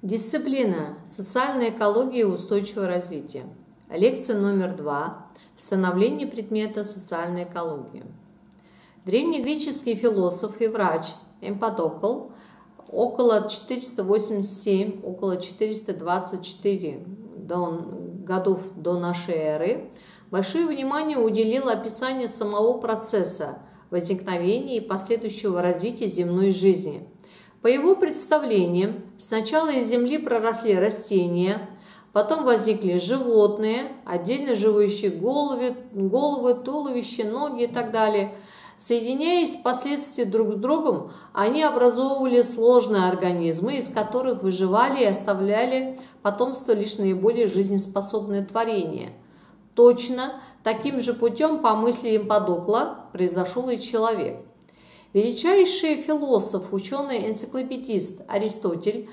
Дисциплина. Социальная экология и устойчивое развитие. Лекция номер 2. Становление предмета социальной экологии. Древнегреческий философ и врач Эмподокл около 487, около 424 годов до нашей эры большое внимание уделил описанию самого процесса возникновения и последующего развития земной жизни. По его представлениям, сначала из земли проросли растения, потом возникли животные, отдельно живущие головы, туловища, ноги и так далее. Соединяясь впоследствии друг с другом, они образовывали сложные организмы, из которых выживали и оставляли потомство лишь наиболее жизнеспособные творения. Точно таким же путем, по мысли Эмподокла, произошел и человек. Величайший философ, ученый, энциклопедист Аристотель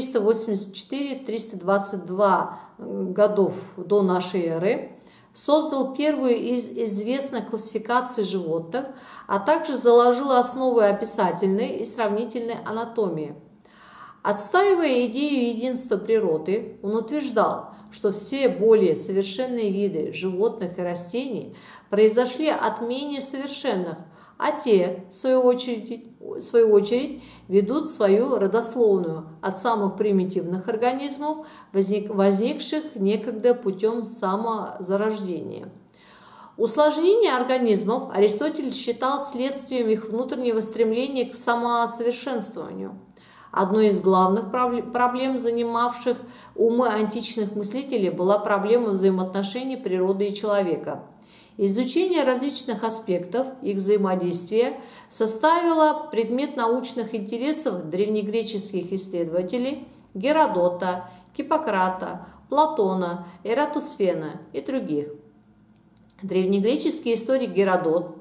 384-322 годов до нашей эры создал первую из известных классификаций животных, а также заложил основы описательной и сравнительной анатомии. Отстаивая идею единства природы, он утверждал, что все более совершенные виды животных и растений произошли от менее совершенных, а те, в свою очередь, ведут свою родословную от самых примитивных организмов, возникших некогда путем самозарождения. Усложнение организмов Аристотель считал следствием их внутреннего стремления к самосовершенствованию. Одной из главных проблем, занимавших умы античных мыслителей, была проблема взаимоотношений природы и человека. Изучение различных аспектов их взаимодействия составило предмет научных интересов древнегреческих исследователей Геродота, Гиппократа, Платона, Эратосфена и других. Древнегреческий историк Геродот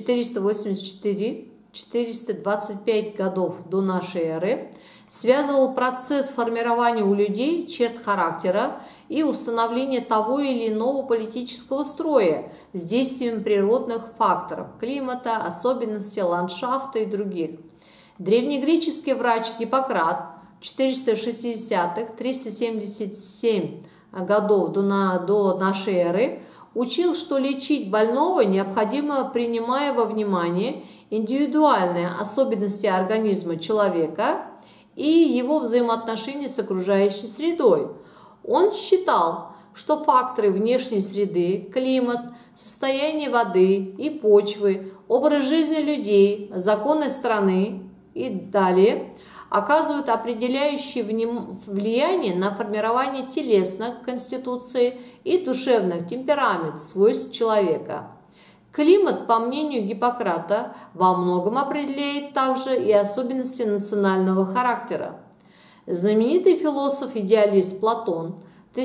484-425 годов до нашей эры связывал процесс формирования у людей черт характера и установления того или иного политического строя с действием природных факторов – климата, особенностей ландшафта и других. Древнегреческий врач Гиппократ 460-377 годов до нашей эры учил, что лечить больного необходимо, принимая во внимание индивидуальные особенности организма человека и его взаимоотношения с окружающей средой. Он считал, что факторы внешней среды, климат, состояние воды и почвы, образ жизни людей, законы страны и далее оказывают определяющее влияние на формирование телесных конституций и душевных темпераментов, свойств человека. Климат, по мнению Гиппократа, во многом определяет также и особенности национального характера. Знаменитый философ-идеалист Платон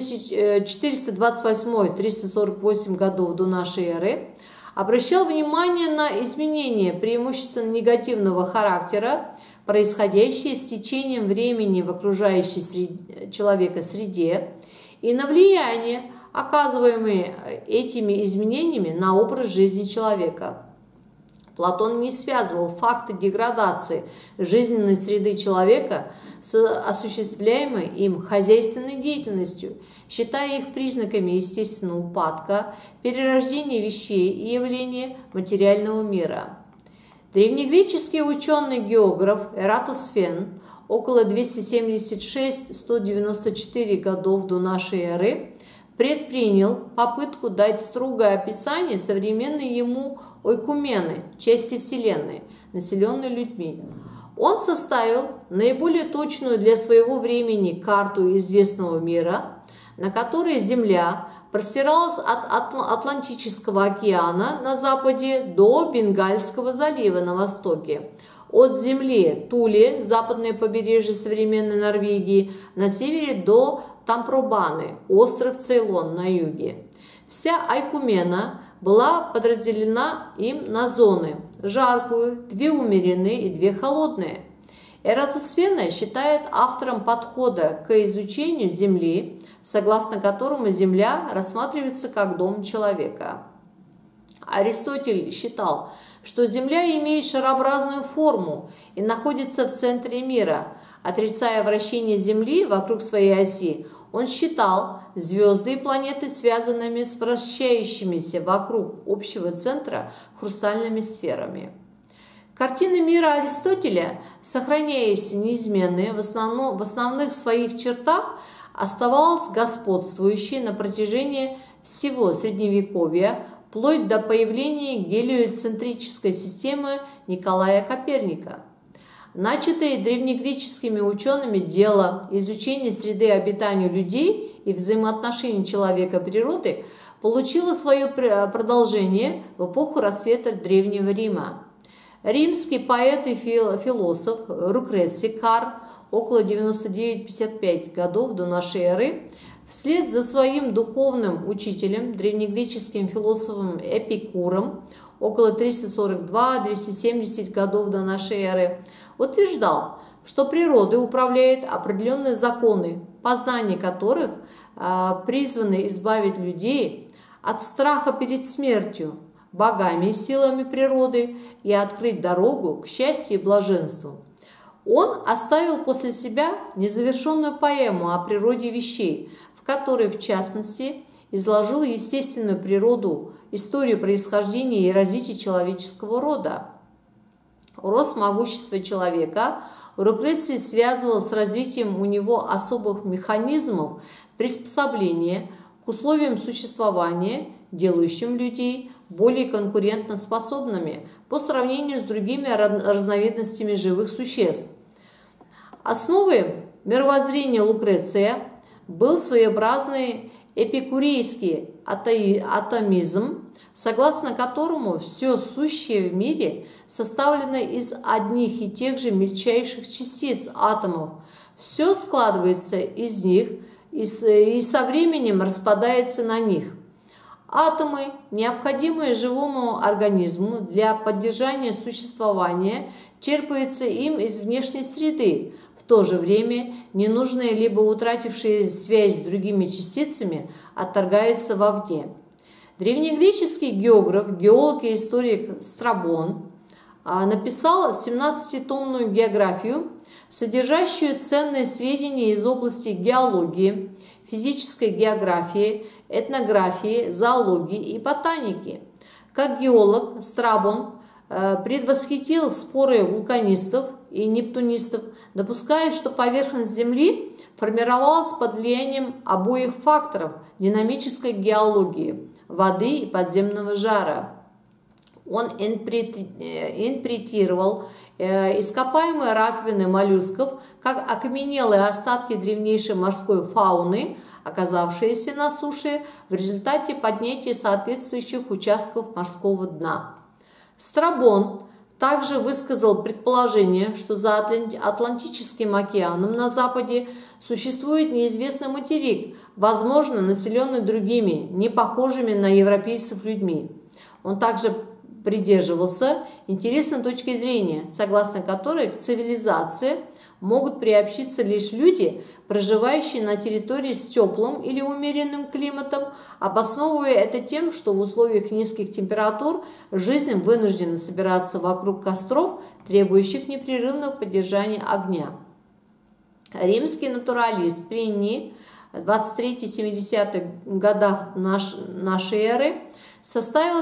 428-348 годов до нашей эры обращал внимание на изменения преимущественно негативного характера, происходящие с течением времени в окружающей человека среде, и на влияние, оказываемые этими изменениями на образ жизни человека. Платон не связывал факты деградации жизненной среды человека с осуществляемой им хозяйственной деятельностью, считая их признаками естественного упадка, перерождения вещей и явления материального мира. Древнегреческий ученый-географ Эратосфен около 276-194 годов до нашей эры предпринял попытку дать строгое описание современной ему ойкумены, части Вселенной, населенной людьми. Он составил наиболее точную для своего времени карту известного мира, на которой Земля простиралась от Атлантического океана на западе до Бенгальского залива на востоке, от земли Туле, западное побережье современной Норвегии, на севере до Тампробаны, остров Цейлон на юге. Вся Айкумена была подразделена им на зоны – жаркую, 2 умеренные и 2 холодные. Эратосфена считает автором подхода к изучению Земли, согласно которому Земля рассматривается как дом человека. Аристотель считал, что Земля имеет шарообразную форму и находится в центре мира, Отрицая вращение Земли вокруг своей оси, он считал звезды и планеты связанными с вращающимися вокруг общего центра хрустальными сферами. Картина мира Аристотеля, сохраняясь неизменной, в основных своих чертах, оставалась господствующей на протяжении всего Средневековья, вплоть до появления гелиоцентрической системы Николая Коперника. Начатое древнегреческими учеными дело изучения среды обитания людей и взаимоотношений человека и природы получило свое продолжение в эпоху расцвета Древнего Рима. Римский поэт и философ Лукреций Кар около 99-55 годов до нашей эры вслед за своим духовным учителем, древнегреческим философом Эпикуром около 342-270 годов до нашей эры, утверждал, что природой управляют определенные законы, познание которых призваны избавить людей от страха перед смертью, богами и силами природы и открыть дорогу к счастью и блаженству. Он оставил после себя незавершенную поэму о природе вещей, в которой, в частности, изложил естественную природу, историю происхождения и развития человеческого рода. Рост могущества человека Лукреций связывал с развитием у него особых механизмов приспособления к условиям существования, делающим людей более конкурентоспособными по сравнению с другими разновидностями живых существ. Основой мировоззрения Лукреция был своеобразный эпикурейский атомизм, согласно которому все сущее в мире составлено из одних и тех же мельчайших частиц атомов. Все складывается из них и со временем распадается на них. Атомы, необходимые живому организму для поддержания существования, черпаются им из внешней среды, в то же время ненужные либо утратившие связь с другими частицами отторгаются вовне. Древнегреческий географ, геолог и историк Страбон написал 17-томную географию, содержащую ценные сведения из области геологии, физической географии, этнографии, зоологии и ботаники. Как геолог Страбон предвосхитил споры вулканистов и нептунистов, допуская, что поверхность Земли формировалась под влиянием обоих факторов динамической геологии – воды и подземного жара. Он интерпретировал ископаемые раковины моллюсков как окаменелые остатки древнейшей морской фауны, оказавшиеся на суше в результате поднятия соответствующих участков морского дна. Страбон также высказал предположение, что за Атлантическим океаном на западе существует неизвестный материк, возможно, населенный другими, не похожими на европейцев людьми. Он также придерживался интересной точки зрения, согласно которой к цивилизации могут приобщиться лишь люди, проживающие на территории с теплым или умеренным климатом, обосновывая это тем, что в условиях низких температур жизнь вынуждена собираться вокруг костров, требующих непрерывного поддержания огня. Римский натуралист Плиний в 23-70-х годах нашей эры составил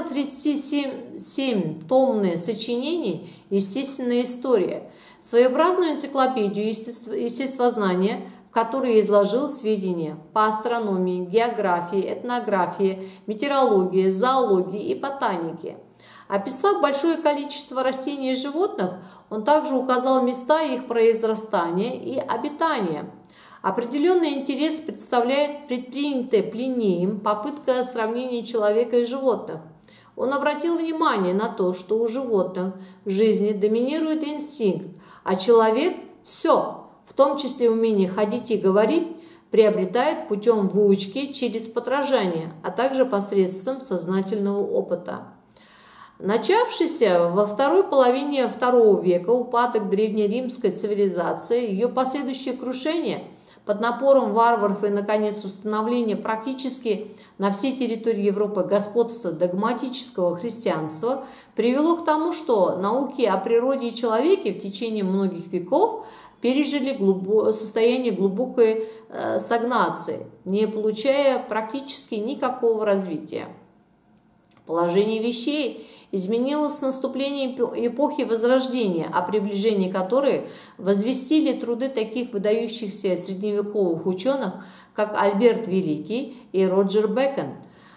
37-томное сочинение «Естественная история», своеобразную энциклопедию естествознания, в которой изложил сведения по астрономии, географии, этнографии, метеорологии, зоологии и ботанике. Описав большое количество растений и животных, он также указал места их произрастания и обитания. Определенный интерес представляет предпринятая Плинием попытка сравнения человека и животных. Он обратил внимание на то, что у животных в жизни доминирует инстинкт, а человек все, в том числе умение ходить и говорить, приобретает путем выучки через подражание, а также посредством сознательного опыта. Начавшийся во второй половине II века упадок древнеримской цивилизации, ее последующее крушение под напором варваров и, наконец, установление практически на всей территории Европы господства догматического христианства привело к тому, что науки о природе и человеке в течение многих веков пережили состояние глубокой стагнации, не получая практически никакого развития. Положение вещей изменилось с наступлением эпохи Возрождения, о приближении которой возвестили труды таких выдающихся средневековых ученых, как Альберт Великий и Роджер Бэкон.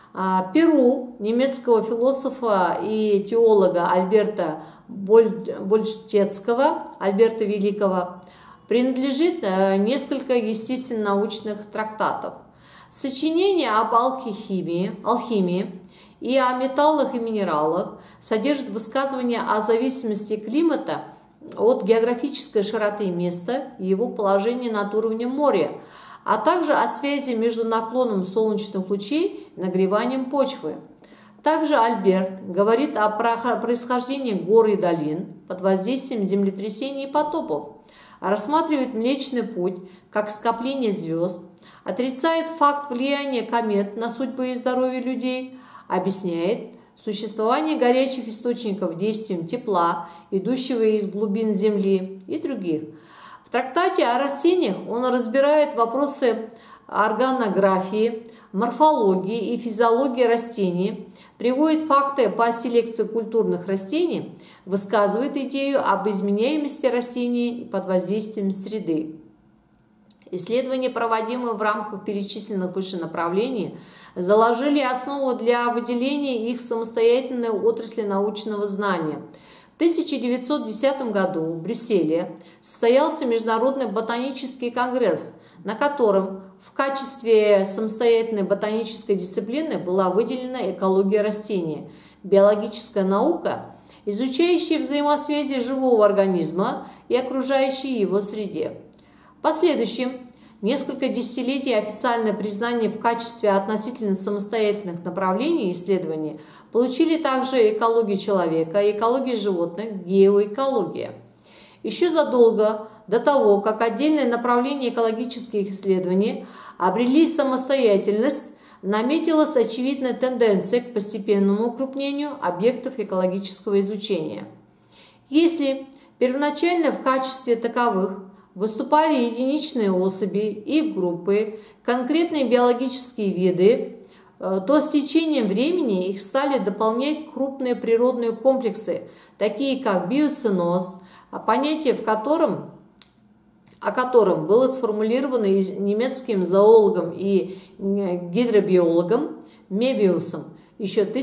Перу немецкого философа и теолога Альберта Больштецкого, Альберта Великого, принадлежит несколько естественно-научных трактатов. Сочинения об алхимии и о металлах и минералах содержат высказывания о зависимости климата от географической широты места и его положения над уровнем моря, а также о связи между наклоном солнечных лучей и нагреванием почвы. Также Альберт говорит о происхождении гор и долин под воздействием землетрясений и потопов, рассматривает Млечный Путь как скопление звезд, отрицает факт влияния комет на судьбы и здоровье людей, объясняет существование горячих источников действием тепла, идущего из глубин Земли и других. В трактате о растениях он разбирает вопросы органографии, морфологии и физиологии растений, приводит факты по селекции культурных растений, высказывает идею об изменяемости растений под воздействием среды. Исследования, проводимые в рамках перечисленных выше направлений, заложили основу для выделения их в самостоятельные отрасли научного знания. В 1910 году в Брюсселе состоялся Международный ботанический конгресс, на котором в качестве самостоятельной ботанической дисциплины была выделена экология растения, биологическая наука, изучающая взаимосвязи живого организма и окружающей его среде. В последующем несколько десятилетий официальное признание в качестве относительно самостоятельных направлений исследований получили также экология человека, экология животных, геоэкология. Еще задолго до того, как отдельные направления экологических исследований обрели самостоятельность, наметилась очевидная тенденция к постепенному укрупнению объектов экологического изучения. Если первоначально в качестве таковых выступали единичные особи и группы, конкретные биологические виды, то с течением времени их стали дополнять крупные природные комплексы, такие как биоценоз, понятие о котором было сформулировано немецким зоологом и гидробиологом Мебиусом еще в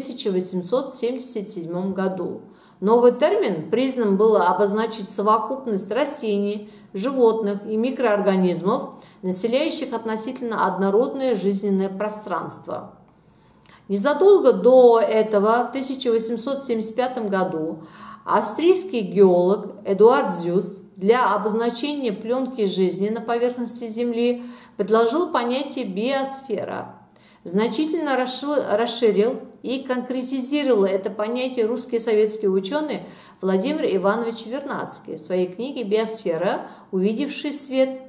1877 году. Новый термин призван был обозначить совокупность растений, животных и микроорганизмов, населяющих относительно однородное жизненное пространство. Незадолго до этого, в 1875 году, австрийский геолог Эдуард Зюс для обозначения пленки жизни на поверхности Земли предложил понятие биосфера. Значительно расширил и конкретизировал это понятие русский и советский ученый Владимир Иванович Вернадский в своей книге «Биосфера», увидевшей свет в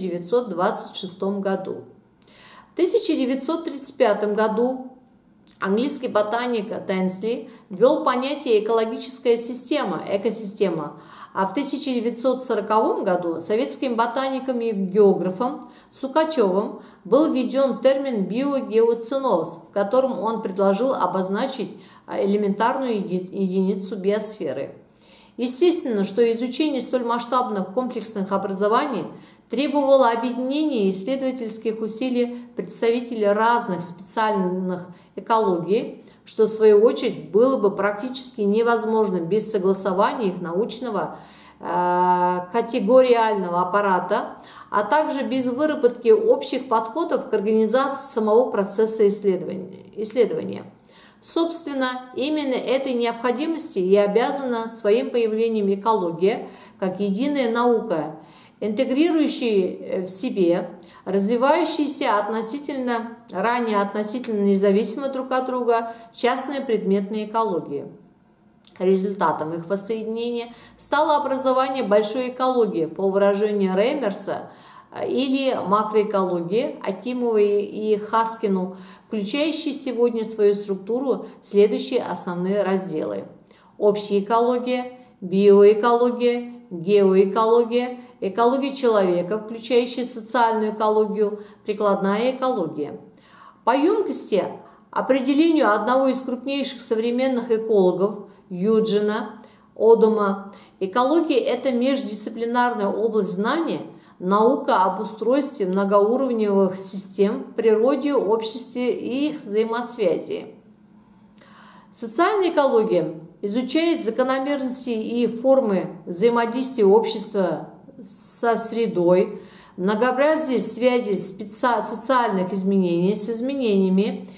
1926 году. В 1935 году английский ботаник Тенсли ввел понятие «экологическая система», экосистема, а в 1940 году советским ботаником и географом Сукачевым был введен термин биогеоценоз, в котором он предложил обозначить элементарную единицу биосферы. Естественно, что изучение столь масштабных комплексных образований требовало объединения исследовательских усилий представителей разных специальных экологий, что в свою очередь было бы практически невозможно без согласования их научного категориального аппарата, а также без выработки общих подходов к организации самого процесса исследования. Собственно, именно этой необходимости и обязана своим появлением экология, как единая наука, интегрирующая в себе развивающиеся ранее относительно независимо друг от друга частные предметные экологии. Результатом их воссоединения стало образование большой экологии, по выражению Реймерса, или макроэкологии Акимовой и Хаскину, включающей сегодня в свою структуру следующие основные разделы: общая экология, биоэкология, геоэкология, экология человека, включающая социальную экологию, прикладная экология. По емкости определению одного из крупнейших современных экологов Юджина Одома, экология – это междисциплинарная область знания, наука об устройстве многоуровневых систем в природе, обществе и их взаимосвязи. Социальная экология изучает закономерности и формы взаимодействия общества со средой, многообразие связей социальных изменений с изменениями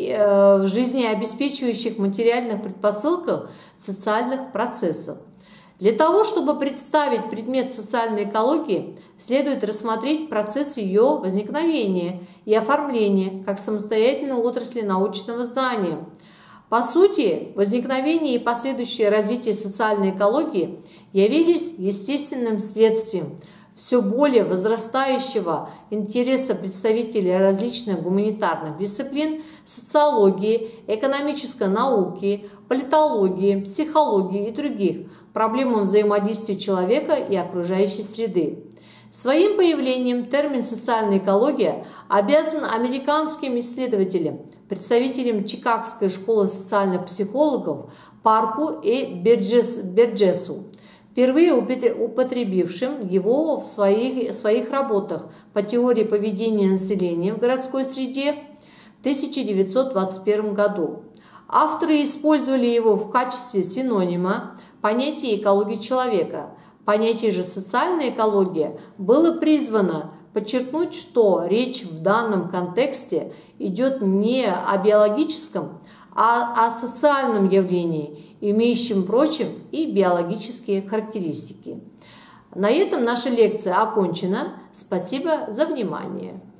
в жизнеобеспечивающих материальных предпосылках социальных процессов. Для того, чтобы представить предмет социальной экологии, следует рассмотреть процесс ее возникновения и оформления как самостоятельной отрасли научного знания. По сути, возникновение и последующее развитие социальной экологии явились естественным следствием все более возрастающего интереса представителей различных гуманитарных дисциплин, социологии, экономической науки, политологии, психологии и других проблемам взаимодействия человека и окружающей среды. Своим появлением термин «социальная экология» обязан американским исследователям, представителям Чикагской школы социальных психологов Парку и Берджесу, впервые употребившим его в своих работах по теории поведения населения в городской среде в 1921 году. Авторы использовали его в качестве синонима понятия экологии человека. Понятие же «социальная экология» было призвано подчеркнуть, что речь в данном контексте идет не о биологическом, а о социальном явлении, имеющем, впрочем, и биологические характеристики. На этом наша лекция окончена. Спасибо за внимание.